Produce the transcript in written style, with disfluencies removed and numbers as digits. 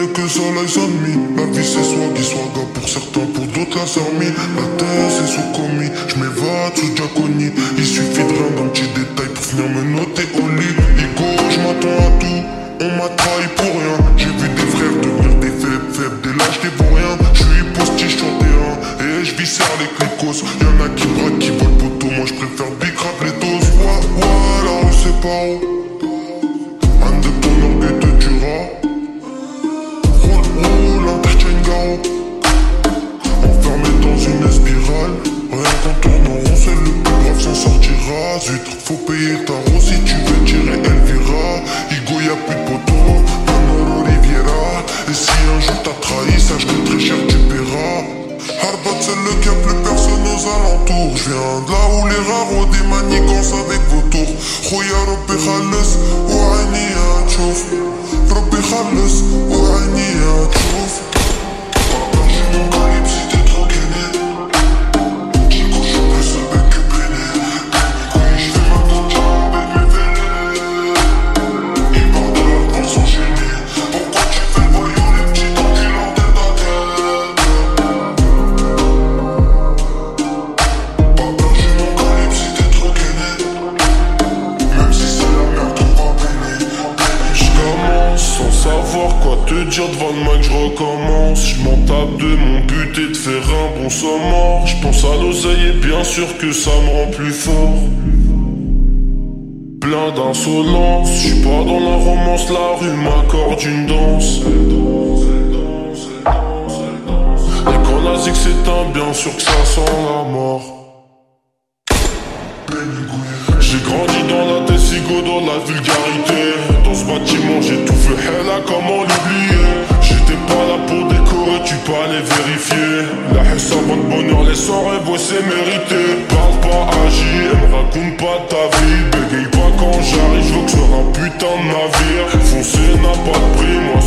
connais que ça, lies on me. La vie c'est swag, swaga pour certains, pour d'autres la sermie. La terre c'est sous commis, j'm'évade sous Giaconi. Il suffit de rien d'un petit détail pour venir me noter au lit. Ego, j'm'attends à tout, on m'a trahi pour rien. J'ai vu des frères devenir des faibles, des lâches, des pour rien. J'suis postiche sur terrain, et j'viscère les clicos. Y'en a qui braquent, qui volent poteau, moi j'préfère big rap les doses. Ouais, la rue c'est pas où. Un de ton orgueil te tuera. Roule, interchain garo. Enfermé dans une spirale. Rien qu'en tournant rond, c'est le plus grave s'en sortira. Zut, faut payer ta roue si tu veux tirer Elvira. Igo y'a plus de poteau, Manolo Riviera. Et si un jour t'as trahi, sache que très cher tu paieras. Harbat c'est le qu'il y a plus personne aux alentours. J'viens de là où les rares des manigances avec vos tours. Khoya Robbi Khalis, ouani atchouf. Robbi Khalis, ouani atchouf. Papa j'ai mon calibre si t'es trop gainé. J'ai couché plus avec que béné. Oui j'fais ma tanja avec mes vélés. Ils partent de leur temps s'enchaîner. Pourquoi tu fais le voyou les petits enculants de ta tête? Papa j'ai mon calibre si t'es trop gainé. Même si c'est la merde on va béné. J'commence sans savoir quoi te dire devant le mic, j'recommence. J'm'en tape de mon but et de faire un bon sommar. J'pense à l'oseille et bien sûr que ça me rend plus fort. Plein d'insolence, j'suis pas dans la romance, la rue m'accorde une danse. Et quand la zig s'éteint, bien sûr que ça sent la mort. J'ai grandi dans la Tessigo, dans la vulgarité. Dans ce bâtiment j'ai tout fait, hella comment l'oublier. J'étais pas là pour décorer, tu peux aller vérifier. La haisse avant de bonheur, les soirées, ouais c'est mérité. Parle pas, agis, et me raconte pas ta vie. Bégaye pas quand j'arrive, je veux que ce soit un putain de navire. Foncer n'a pas de prix, moi